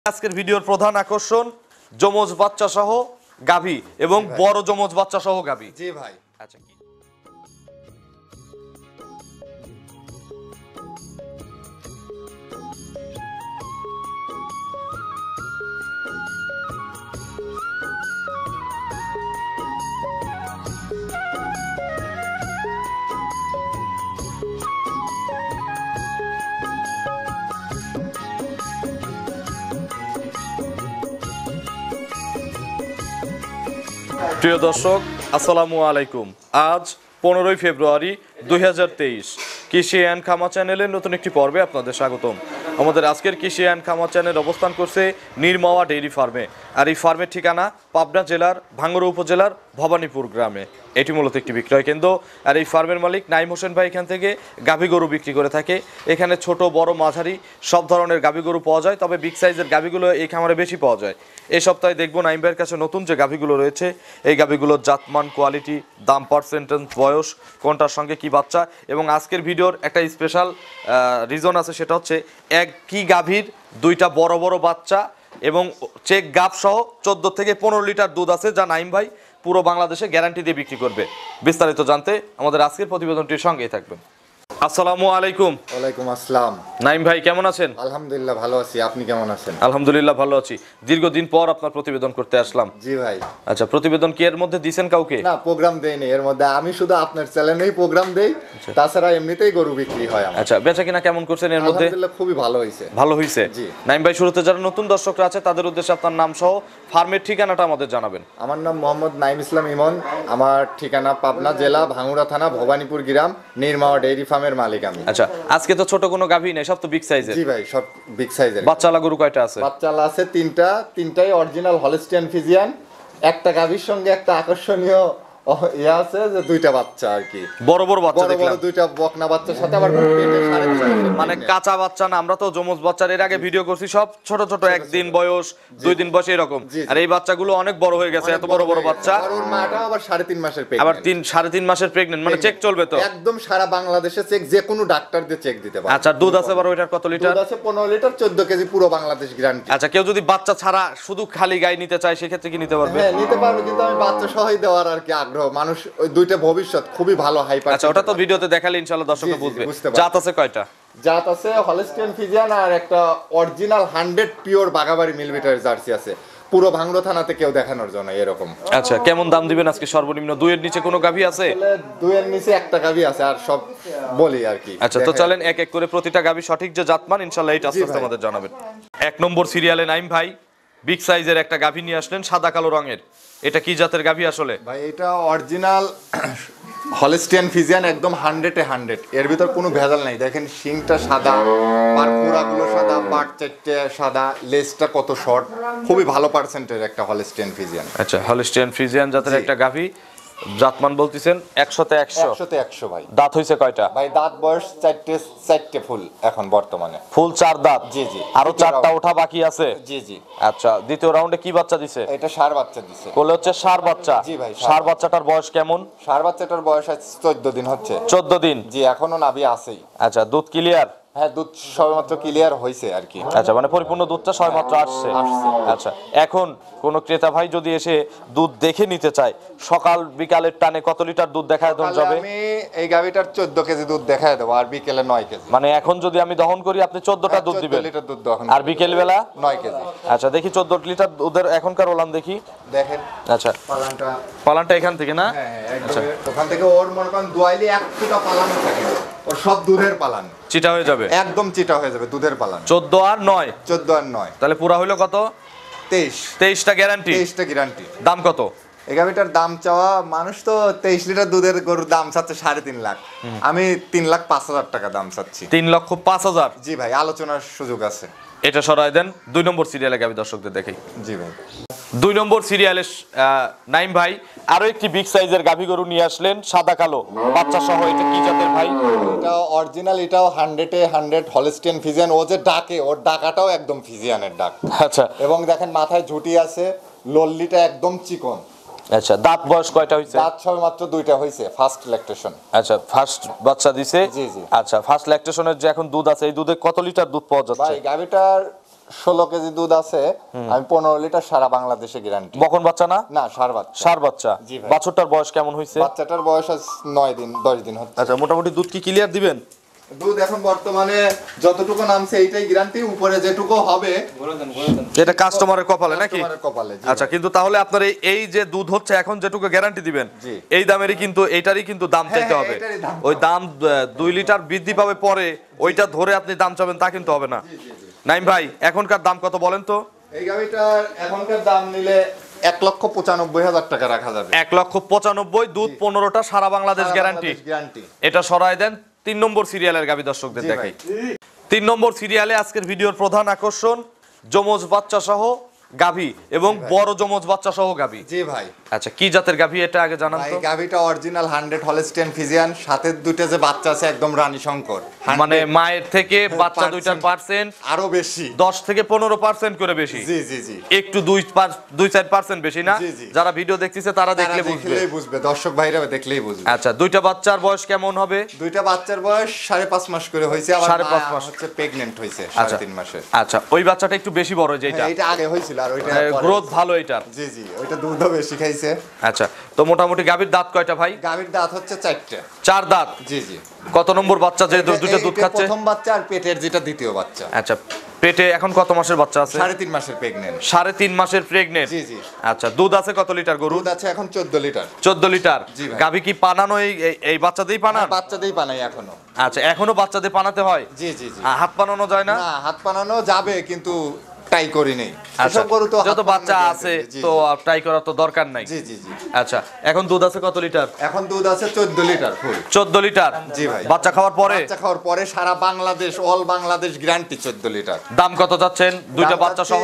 আজকের ভিডিওর প্রধান আকর্ষণ যমজ বাচ্চা সহ গাভী এবং বড় যমজ বাচ্চা সহ গাভী। জি ভাই। আচ্ছা, প্রিয় দর্শক আসসালামু আলাইকুম। আজ 15ই ফেব্রুয়ারি 2023 কৃষি অ্যান্ড খামার চ্যানেলের নতুন একটি পর্বে আপনাদের স্বাগতম। আমাদের আজকের কৃষি অ্যান্ড খামার চ্যানেল অবস্থান করছে নির্মাওয়া ডেইরি ফার্মে। আর এই ফার্মের ঠিকানা পাবনা জেলার ভাঙ্গুড়া উপজেলার ভবানীপুর গ্রামে। এটি মূলত একটি বিক্রয় কেন্দ্র। আর এই ফার্মের মালিক নাইম হোসেন ভাই এখান থেকে গাভী গরু বিক্রি করে থাকে। এখানে ছোট বড় মাঝারি সব ধরনের গাভী গরু পাওয়া যায়, তবে বিগ সাইজের গাভীগুলো এই খামারে বেশি পাওয়া যায়। এই সপ্তাহে দেখবো নাইম ভাইয়ের কাছে নতুন যে গাভীগুলো রয়েছে এই গাভীগুলোর জাতমান, কোয়ালিটি, দাম, পার্সেন্টেজ, বয়স, কোনটার সঙ্গে কি বাচ্চা। এবং আজকের ভিডিওর একটা স্পেশাল রিজন আছে, সেটা হচ্ছে একই গাভীর দুইটা বড় বড় বাচ্চা এবং চেক গাভ সহ 14 থেকে 15 লিটার দুধ আছে, যা নাইম ভাই পুরো বাংলাদেশে গ্যারান্টি দিয়ে বিক্রি করবে। বিস্তারিত জানতে আমাদের আজকের প্রতিবেদনটির সঙ্গেই থাকবেন। আসসালামু আলাইকুম। ওয়ালাইকুম আসসালাম। নাইম ভাই কেমন আছেন? আলহামদুলিল্লাহ ভালো আছি, আপনি কেমন আছেন? আলহামদুলিল্লাহ ভালো আছি। দীর্ঘদিন পর আপনার প্রতিবেদন করতে আসলাম। জি ভাই। আচ্ছা, প্রতিবেদন কি এর মধ্যে দিবেন কাউকে? না, প্রোগ্রাম দেইনি এর মধ্যে, আমি শুধু আপনার চ্যানেলেই প্রোগ্রাম দেই, তাছাড়া এমনিতেই গরু বিক্রি হয় আমার। আচ্ছা, বেচা কিনা কেমন করছেন এর মধ্যে? আলহামদুলিল্লাহ খুবই ভালো হইছে। ভালো হইছে। জি। নাইম ভাই, শুরুতে যারা নতুন দর্শকরা আছে তাদের উদ্দেশ্যে আপনার নাম সহ ফার্মের ঠিকানাটা আমাদের জানাবেন। আমার নাম মোহাম্মদ নাইম ইসলাম ইমন, আমার ঠিকানা পাবনা জেলা ভাঙ্গুড়া থানা ভবানীপুর গ্রাম, নির্মাওয়া ডেইরি ফার্মের মালিক আমি। আচ্ছা, আজকে তো ছোট কোনো গাভী নেই, সব তো বিগ সাইজের। জি ভাই, সব বিগ সাইজের। বাচ্চালা গরু কয়টা আছে? বাচ্চালা আছে তিনটাই অরিজিনাল হলস্টিয়ান ফ্রিজিয়ান। একটা গাভীর সঙ্গে একটা আকর্ষণীয় ইয়া আছে যে দুইটা বাচ্চা আর কি, বড় বড় বাচ্চা দেখলাম। দুইটা বকনা বাচ্চার সাথে আবার পেটে 3.5 মানে কাঁচা বাচ্চা না, আমরা তো যমজ বাচ্চার এর আগে ভিডিও করছি, সব ছোট ছোট, একদিন বয়স, 2 দিন বয়স এরকম। আর এই বাচ্চাগুলো অনেক বড় হয়ে গেছে, এত বড় বড় বাচ্চা। আর ওর মাটা আবার 3.5 মাসের প্রেগন্যান্ট। আবার 3.5 মাসের প্রেগন্যান্ট, মানে চেক চলবে তো? একদম সারা বাংলাদেশে চেক, যে কোনো ডাক্তার দিয়ে চেক দিতে পারে। আচ্ছা, দুধ আছে বড়, ওইটার কত লিটার? দুধ আছে 15 লিটার, 14 কেজি, পুরো বাংলাদেশ গ্যারান্টি। আচ্ছা, কেউ যদি বাচ্চা ছাড়া শুধু খালি গাই নিতে চায় সেক্ষেত্রে কি নিতে পারবে? হ্যাঁ, নিতে পারবে, কিন্তু আমি বাচ্চা সহই দেওয়ার আর কি আগ্রহ। মানুষ ওই দুইটা ভবিষ্যৎ খুবই ভালো হাইপার। আচ্ছা, ওটা তো ভিডিওতে দেখালে ইনশাআল্লাহ দর্শকরা বুঝবে। জাত আছে কয়টা? জাত আছে হলস্টিয়ান ফ্রিজিয়ান আর একটা অরিজিনাল 100 পিওর বাগাবাড়ি মিলবিটার জার্সি আছে, পুরো ভাঙ্গুড়া থানাতে কেউ দেখানোর জন্য এরকম। আচ্ছা, কেমন দাম দিবেন আজকে সর্বনিম্ন? 2 এর নিচে কোনো গাভী আছে? 2 এর নিচে একটা গাভী আছে, আর সব বলি আর কি। আচ্ছা, তো চলেন এক এক করে প্রতিটা গাভী সঠিক যে জাতমান ইনশাআল্লাহ এটা আস্তে আস্তে আমাদের জানাবেন। 1 নম্বর সিরিয়ালে নাইম ভাই বিগ সাইজের একটা গাভী নিয়ে আসলেন, সাদা কালো রঙের। এটা কি জাতের গাভী আসলে? ভাই এটা অরিজিনাল হলস্টিয়ান ফ্রিজিয়ান, একদম 100-এ 100। এর ভিতর কোনো ভেজাল নাই। দেখেন শিংটা সাদা, পারফোরাগুলো সাদা, পাট চারটে সাদা, লেজটা কত শর্ট, খুবই ভালো পার্সেন্টের একটা হলস্টিয়ান ফ্রিজিয়ান। আচ্ছা, হলস্টিয়ান ফ্রিজিয়ান জাতের একটা গাভী, জাতমান বলতেছেন 100-তে 100। 100-তে 100 ভাই। দাঁত হইছে কয়টা? ভাই দাঁত বয়স চারটে ফুল এখন বর্তমানে। ফুল 4 দাঁত? জি জি। আরো 4টা ওঠা বাকি আছে? জি জি। আচ্ছা, দ্বিতীয় রাউন্ডে কি বাচ্চা দিছে? এটা ষাঁড় বাচ্চা দিছে। বলে হচ্ছে ষাঁড় বাচ্চা? জি ভাই। ষাঁড় বাচ্চাটার বয়স কেমন? ষাঁড় বাচ্চাটার বয়স আজ 14 দিন হচ্ছে। 14 দিন? জি, এখনো নাভি আছেই। আচ্ছা, দুধ ক্লিয়ার? হ্যাঁ, দুধ সবেমাত্র ক্লিয়ার হয়েছে আর কি। আচ্ছা, মানে পরিপূর্ণ দুধটা সবেমাত্র আসছে। আচ্ছা, এখন কোন ক্রেতা ভাই যদি এসে দুধ দেখে নিতে চায়, সকাল বিকালের টানে কত লিটার দুধ দেখায় দেওয়া যাবে? আমি এই গাভীটার 14 কেজি দুধ দেখায় দেবো, আর বিকেলে 9 কেজি। মানে এখন যদি আমি দহন করি আপনি 14টা দুধ দিবেন? 14 লিটার দুধ দহন। আর বিকেল বেলা 9 কেজি। আচ্ছা, দেখি 14 লিটার দুধের এখনকার ওলান দেখি। দেখেন। আচ্ছা, পালানটা এখান থেকে না? হ্যাঁ, একদম ওখান থেকে ওর মনে করেন দুয়াইলে 1 ফুটা পালানো থাকে, ওর সব দুধের পালান। চিটা হয়ে যাবে? একদম চিটা হয়ে যাবে, দুধের পালান। 14 আর 9? 14 আর 9। তাহলে পুরা হইলো কত? 23। 23টা গ্যারান্টি? 23টা গ্যারান্টি। দাম কত? এই গাভীটার দাম চাওয়া, মানুষ তো 23 লিটার দুধের গরুর দাম চাচ্ছে 3.5 লাখ, আমি 3,05,000 টাকা দাম চাচ্ছি। 3,05,000? জি ভাই, আলোচনার সুযোগ আছে। এটা সরাই দেন। 2 নম্বর সিরিয়ালে গাভী দর্শকদের দেখাই। জি ভাই। 2 নম্বর সিরিয়ালে নাইম ভাই আরো একটি বিগ সাইজের গাভী গরু নিয়ে আসলেন, সাদা কালো বাচ্চা সহ। এটা কি জাতের ভাই? এটা অরিজিনাল, এটাও 100-এ 100 হলস্টিয়ান ফ্রিজিয়ান। ও যে ডাকে, ওর ডাকাটাও একদম ফ্রিজিয়ানের ডাক। আচ্ছা, এবং দেখেন মাথায় ঝুঁটি আছে, লল্লিটা একদম চিকন। আচ্ছা, দাঁত বয়স কয়টা হইছে? দাঁত সবেমাত্র 2টা হইছে, ফার্স্ট ল্যাকটেশন। আচ্ছা, ফার্স্ট বাচ্চা দিছে? জি জি। আচ্ছা, ফার্স্ট ল্যাকটেশনের যে এখন দুধ আছে, এই দুধে কত লিটার দুধ পাওয়া যাচ্ছে? ভাই গাভীটার 16 কেজি দুধ আছে, আমি 15 লিটার সারা বাংলাদেশে গ্যারান্টি। বকন বাচ্চা না? না, ষাঁড় বাচ্চা। ষাঁড় বাচ্চা। বাছুরটার বয়স কেমন হইছে? বাচ্চাটার বয়স 9 দিন 10 দিন হচ্ছে। আচ্ছা, মোটামুটি দুধ কি ক্লিয়ার দিবেন? দুধ এখন বর্তমানে যতটুকু নামছে এইটাই গ্যারান্টি, উপরে যেটুকু হবে এটা কাস্টমারের কপালে নাকি? কাস্টমারের কপালে। আচ্ছা, কিন্তু তাহলে আপনার এই যে দুধ হচ্ছে এখন যেটুকু গ্যারান্টি দিবেন, এই দামেরই কিন্তু এইটারই কিন্তু দাম চাইতে হবে। ওই দাম 2 লিটার বৃদ্ধি পাবে পরে, ওইটা ধরে আপনি দাম চাবেন তা কিন্তু হবে না। নাইম ভাই, এখনকার দাম কত বলেন তো? এই গাভিটার এখনকার দাম নিলে 1,95,000 টাকা রাখা যাবে। 1,95,000, দুধ 15টা, সারা বাংলাদেশ গ্যারান্টি। এটা সরাই দেন। 3 নম্বর সিরিয়ালের গাভী দর্শকদের দেখাই। 3 নম্বর সিরিয়ালে আজকের ভিডিওর প্রধান আকর্ষণ যমজ বাচ্চা সহ গাভী এবং বড় যমজ বাচ্চা সহ গাভী। জি ভাই। আচ্ছা, কি জাতের গাভী এটা আগে জানান তো? ভাই, গাভীটা অরিজিনাল 100 হলস্টেইন ফ্রিজিয়ান, সাথে দুটো যে বাচ্চা আছে একদম রানী শঙ্কর। মানে মায়ের থেকে বাচ্চা দুইটার পার্সেন্ট আরো বেশি, 10 থেকে 15% করে বেশি। জি জি জি, একটু 2-4% বেশি না? যারা ভিডিও দেখতেছে তারা দেখলেই বুঝবে, দর্শক ভাইরা দেখলেই বুঝবে। আচ্ছা, দুইটা বাচ্চার বয়স কেমন হবে? দুইটা বাচ্চার বয়স 5.5 মাস করে হইছে, আবার 5.5 মাস হচ্ছে প্রেগন্যান্ট হইছে 3.5 মাসে। আচ্ছা, ওই বাচ্চাটা একটু বেশি বড়, যেটা এটা আগে হইছিল, আর ওইটা গ্রোথ ভালো এটার। জি জি, ওইটা দুধও বেশি খাইছে। আচ্ছা, তো মোটামুটি গাভীর দাঁত কয়টা ভাই? গাভীর দাঁত হচ্ছে 4টা। 4 দাঁত। জি জি। কত নম্বর বাচ্চা যে দুটো দুধ খাচ্ছে? প্রথম বাচ্চা, আর পেটের যেটা দ্বিতীয় বাচ্চা। আচ্ছা, পেটে এখন কত মাসের বাচ্চা আছে? 3.5 মাসের প্রেগন্যান্ট। 3.5 মাসের প্রেগন্যান্ট। জি জি। আচ্ছা, দুধ আছে কত লিটার গরু? দুধ আছে এখন 14 লিটার। 14 লিটার। জি ভাই। গাভী কি পানানো এই বাচ্চাদেরই পানান? বাচ্চাদেরই পানাই এখনো। আচ্ছা, এখনো বাচ্চাদের পানাতে হয়? জি জি জি। হাত পানানো যায় না? না, হাত পানানো যাবে, কিন্তু ট্রাই করি নেই। আচ্ছা, যত বাচ্চা আছে তো ট্রাই করার তো দরকার নাই। জি জি জি। আচ্ছা, এখন দুধ আছে কত লিটার? এখন দুধ আছে 14 লিটার ফুল। 14 লিটার। জি ভাই। বাচ্চা খাওয়ার পরে? বাচ্চা খাওয়ার পরে সারা Bangladesh, all Bangladesh guarantee 14 litre. দাম কত যাচ্ছেন দুইটা বাচ্চা সহ?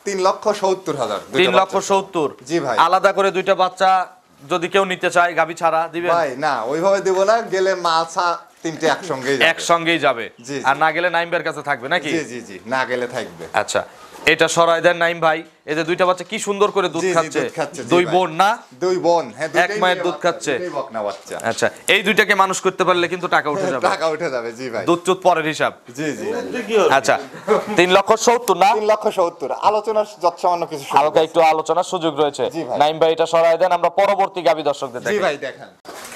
3,70,000। 3,70,000। জি ভাই। আলাদা করে দুইটা বাচ্চা যদি কেউ নিতে চায় গাভী ছাড়া দিবেন? ভাই না, ওইভাবে দেব না, গেলে মাছা তিনটে একসঙ্গেই যাবে। আর না গেলে নাইমবের কাছে থাকবে নাকি? জি জি জি, না গেলে থাকবে। আচ্ছা, এটা সরাই দেন নাইম ভাই। এই যে দুইটা বাচ্চা কি সুন্দর করে দুধ খাচ্ছে। দুই বোন না? দুই বোন, হ্যাঁ, এক মায়ের দুধ খাচ্ছে। বকনা বাচ্চা। আচ্ছা, এই দুইটাকে মানুষ করতে পারলে কিন্তু টাকা উঠে যাবে। টাকা উঠে যাবে। জি ভাই। দুধ চুত পরের হিসাব। জি জি। আচ্ছা, 3,70,000 না? 3,70,000। আলোচনার যৎসামান্য কিছু হালকা একটু আলোচনার সুযোগ রয়েছে। নাইম ভাই, এটা সরাই দেন, আমরা পরবর্তী গাভী দর্শকদের দেখাই। জি ভাই, দেখেন।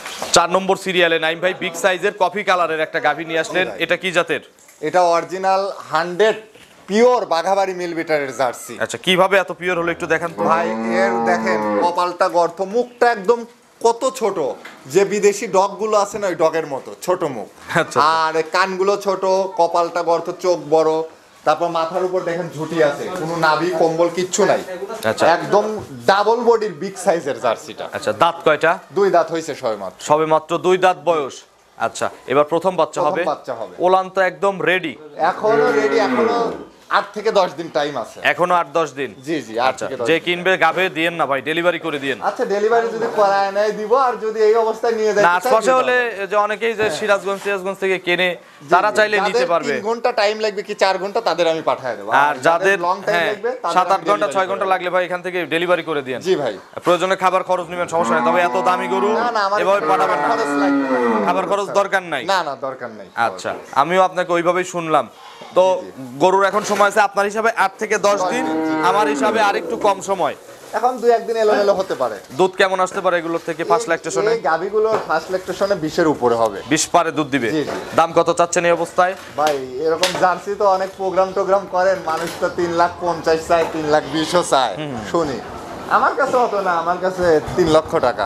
4 নম্বর সিরিয়ালে নাইম ভাই বিগ সাইজের কফি কালারের একটা গাভী নিয়ে আসলেন। এটা কি জাতের? এটা অরিজিনাল 100 পিওর বাঘাবাড়ি মিল বিটারের জার্সি। আচ্ছা, কিভাবে এত পিওর হলো একটু দেখান তো ভাই। এর দেখেন কপালটা গর্ত, মুখটা একদম কত ছোট, যে বিদেশি ডগ গুলো আছে না ওই ডগের মতো ছোট মুখ। আর কানগুলো ছোট, কপালটা গর্ত, চোখ বড়, তারপর মাথার উপর দেখেন ঝুঁটি আছে, কোনো নাভি কম্বল কিচ্ছু নাই। আচ্ছা, একদম ডাবল বডির বিগ সাইজের জার্সিটা। আচ্ছা, দাঁত কয়টা? 2 দাঁত হইছে সবেমাত্র। সবেমাত্র 2 দাঁত বয়স। আচ্ছা, এবার প্রথম বাচ্চা হবে। ওলান তো একদম রেডি? এখনো রেডি, এখনো 8 থেকে 10 দিন টাইম আছে। এখনো 8-10 দিন? জি জি। আচ্ছা, যে কিনবে গাভী দিয়েন না ভাই, ডেলিভারি করে দিয়েন। আচ্ছা, ডেলিভারি যদি করায় নাই দিব, আর যদি এই অবস্থায় নিয়ে যায় না, আশপাশে হলে যে অনেকেই যে সিরাজগঞ্জ থেকে কেনে, তারা চাইলে নিতে পারবে। 3 ঘন্টা টাইম লাগবে কি 4 ঘন্টা, তাদের আমি পাঠিয়ে দেব। আর যাদের লং টাইম লাগবে 7-8 ঘন্টা 6 ঘন্টা লাগলে ভাই এখান থেকে ডেলিভারি করে দিয়েন। জি ভাই। প্রয়োজনে খাবার খরচ নেবেন, সমস্যা নেই। তবে এত দামি গরু এভাবে পাঠাবেন না, খাবার খরচ দরকার নাই। না না, দরকার নাই। আচ্ছা, আমিও আপনাকে ওইভাবেই শুনলাম। তো গরুর এখন সময় আছে আপনার হিসাবে 8 থেকে 10 দিন, আমার হিসাবে আরেকটু কম সময়। এখন 2-1 দিন এলোমেলো হতে পারে। দুধ কেমন আসতে পারে এগুলোর থেকে ফার্স্ট ল্যাকটেশনে? এই গাভীগুলোর ফার্স্ট ল্যাকটেশনে 20 এর উপরে হবে। 20 পারে দুধ দিবে। দাম কত চাচ্ছেন এই অবস্থায়? ভাই, এরকম জার্সি তো অনেক প্রোগ্রাম করেন, মানুষ তো 3,50,000 চায়, 3,20,000 চায়, শুনি। আমার কাছে অত না, আমার কাছে 3 লক্ষ টাকা।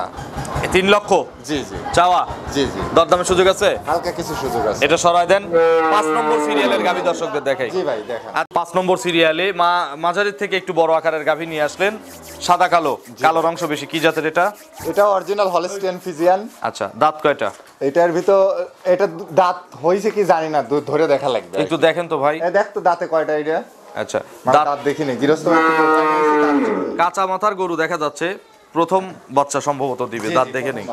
3 লক্ষ? জি জি। চাওয়া? জি জি। দরদামের সুযোগ আছে? হালকা কিছু সুযোগ আছে। এটা সরাই দেন। 5 নম্বর সিরিয়ালের গাভী দর্শকদের দেখাই। জি ভাই, দেখেন। আর 5 নম্বর সিরিয়ালে মাঝারির থেকে একটু বড় আকারের গাভী নিয়ে আসলেন, সাদা কালোর অংশ বেশি। কি জাতের এটা? এটা অরিজিনাল হলস্টেইন ফ্রিজিয়ান। আচ্ছা, দাঁত কয়টা? এটার ভিতর এটা দাঁত হইছে কি জানি না, দুধ ধরে দেখা লাগবে। একটু দেখেন তো ভাই। দেখ তো দাঁতে কয়টা এটা। আচ্ছা, দাঁত দেখিনি, গৃহস্থ কাঁচা মাথার গরু দেখা যাচ্ছে, প্রথম বাচ্চা সম্ভবত দিবে, দাঁত দেখে নেই।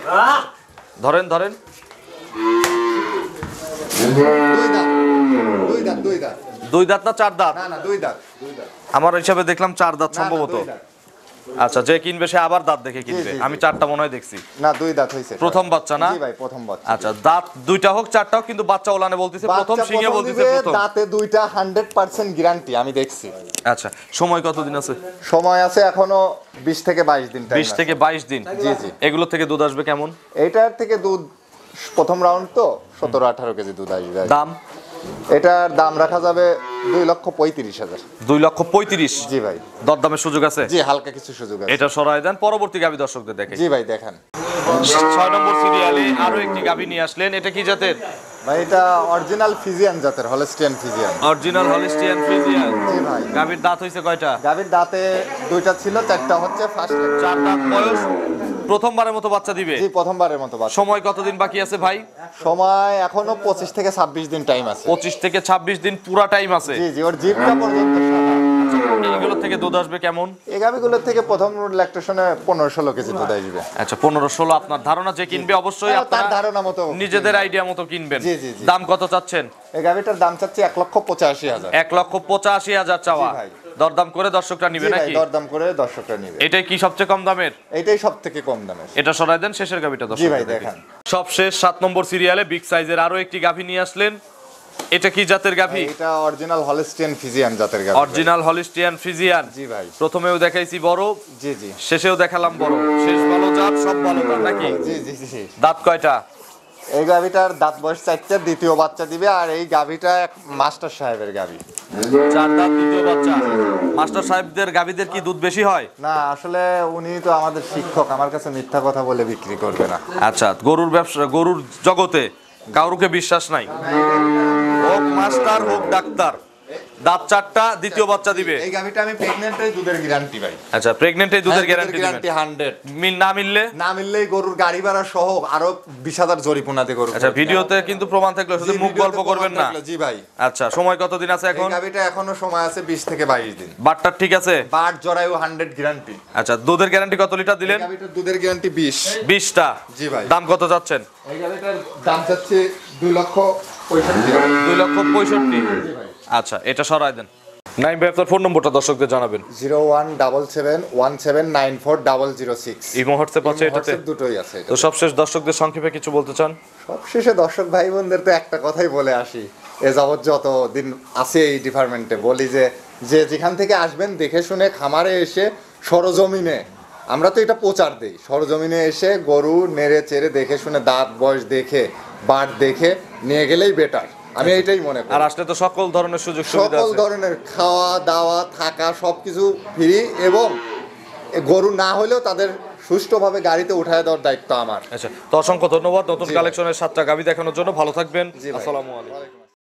ধরেন। 2 দাঁত না 4 দাঁত? না না, 2 দাঁত। আমার হিসাবে দেখলাম 4 দাঁত সম্ভবত। আচ্ছা, যে কিনবে সে আবার দাঁত দেখে কিনবে। আমি 4টা মনে হয় দেখছি। না 2 দাঁত হইছে, প্রথম বাচ্চা না? জি ভাই প্রথম বাচ্চা। আচ্ছা, দাঁত 2টা হোক 4টা হোক, কিন্তু বাচ্চা ওলানে বলতেছে প্রথম, সিংহে বলতেছে প্রথম। দাঁতে 2টা 100% গ্যারান্টি আমি দেখছি। আচ্ছা, সময় কতদিন আছে? সময় আছে এখনো 20 থেকে 22 দিন টাইম 20 থেকে 22 দিন। জি জি। এগুলো থেকে দুধ আসবে কেমন? এটার থেকে দুধ প্রথম রাউন্ড তো 17-18 কেজি দুধ আসবে। দাম? এটার দাম রাখা যাবে 2,35,000। 2,35,000? জি ভাই। দরদামের সুযোগ আছে? জি, হালকা কিছু সুযোগ আছে। এটা সরায় দেন, পরবর্তী গাভী দর্শকদের দেখে। জি ভাই দেখান। 6 নম্বর সিরিয়ালে আরো একটি গাভী নিয়ে আসলেন, এটা কি জাতের? ভাই এটা অরিজিনাল ফিজিয়ান জাতের, Holstein Friesian. Original Holstein Friesian. জি ভাই। গাভীর দাঁত হইছে কয়টা? গাভীর দাঁতে 2টা ছিল, 4টা হচ্ছে ফার্স্ট। 4 দাঁত বয়স, প্রথমবারের মতো বাচ্চা দিবে? জি, প্রথমবারের মতো বাচ্চা। সময় কতদিন বাকি আছে ভাই? সময় এখনো 25 থেকে 26 দিন টাইম আছে। 25 থেকে 26 দিন পুরা টাইম আছে। জি জি, ওর জিপটা পর্যন্ত সাদা। এইগুলো থেকে দুধ আসবে কেমন? এই গাভীগুলোর থেকে প্রথম ল্যাকটেশনে 15-16 কেজি দুধ আসবে। আচ্ছা, 15-16। আপনার ধারণা, যে কিনবে অবশ্যই তার আপনার ধারণা মতো নিজেদের আইডিয়া মতো কিনবেন। জি জি জি। দাম কত চাচ্ছেন? এই গাভীটার দাম চাচ্ছি 1,85,000। 1,85,000 চাওয়া। জি ভাই। দরদাম করে দর্শকরা নিবে জি ভাই, নাকি? দরদাম করে দর্শকরা নিবে। এটাই কি সবচেয়ে কম দামের? এটাই সবথেকে কম দামের। এটা সরাই দেন, শেষের গাভীটা জি দর্শক ভাই দেখান। সবশেষ 7 নম্বর সিরিয়ালে বিগ সাইজের আরো একটি গাভী নিয়ে আসলেন, এটা কি জাতের গাভী? এটা অরিজিনাল হলস্টিয়ান ফিজিয়ান জাতের গাভী। Original Holstein Friesian. জি ভাই। প্রথমেও দেখাইছি বড়, জি জি। শেষেও দেখালাম বড়। শেষ ভালো জাত, সব ভালো জাত নাকি? জি জি জি। দাঁত কয়টা? এই গাভীটার দাঁত বয়স 4টা, দ্বিতীয় বাচ্চা দিবে। আর এই গাভীটা এক মাস্টার সাহেবের গাভী। 4 দাঁত, দ্বিতীয় বাচ্চা। মাস্টার সাহেবদের গাভীদের কি দুধ বেশি হয়? না, আসলে উনি তো আমাদের শিক্ষক, আমার কাছে মিথ্যা কথা বলে বিক্রি করবে না। আচ্ছা, গরুর ব্যবসা, গরুর জগতে কাউকে বিশ্বাস নাই, হোক মাস্টার হোক ডাক্তার। দাঁত 4টা, দ্বিতীয় বাচ্চা দিবে। এই গাভীটা আমি প্রেগন্যান্টের দুধের গ্যারান্টি ভাই। আচ্ছা, প্রেগন্যান্টে দুধের গ্যারান্টি দিবেন? 100। না মিললে? না মিললেই গরুর গাড়ি ভাড়া সহ আরো 20,000 জরিমানাতে গরু। আচ্ছা, ভিডিওতে কিন্তু প্রমাণ থাকলে শুধু মুখ গল্প করবেন না। জি ভাই। আচ্ছা, সময় কতদিন আছে এখন? এই গাভীটা এখনো সময় আছে 20 থেকে 22 দিন। বাটটার ঠিক আছে? বাট জরায়ু 100 গ্যারান্টি। আচ্ছা, দুধের গ্যারান্টি কত লিটার দিলেন? এই গাভীটার দুধের গ্যারান্টি 20। 20টা। জি ভাই। দাম কত যাচ্ছেন? এই গাভীটার দাম চাচ্ছে 2,65,000। 2,65,000। আচ্ছা, এটা সরাই দেন। নাইম ভাই, আপনার ফোন নম্বরটা দর্শকদের জানাবেন। 01771794006। এই মুহূর্তে পাচ্ছে এটাতে? দুটোই আছে। তো সবশেষ দর্শকদের সংক্ষেপে কিছু বলতে চান? সবশেষে দর্শক ভাই বোনদের তো একটা কথাই বলে আসি, এ যাবৎ যত দিন আছে এই ডিপার্টমেন্টে, বলি যে যেখান থেকে আসবেন দেখে শুনে খামারে এসে সরজমিনে, আমরা তো এটা প্রচার দেই, সরজমিনে এসে গরু নেড়ে চেড়ে দেখে শুনে দাঁত বয়স দেখে বাট দেখে নিয়ে গেলেই বেটার। আমি এইটাই মনে করি। আর আসলে তো সকল ধরনের সুযোগ সুবিধা সকল আছে, ধরনের খাওয়া দাওয়া থাকা সবকিছু ফ্রি, এবং গরু না হলেও তাদের সুষ্ঠুভাবে গাড়িতে উঠায় দেওয়ার দায়িত্ব আমার। আচ্ছা, তো অসংখ্য ধন্যবাদ নতুন কালেকশনের 7টা গাভী দেখানোর জন্য। ভালো থাকবেন। জি ভাই। আসসালামু আলাইকুম।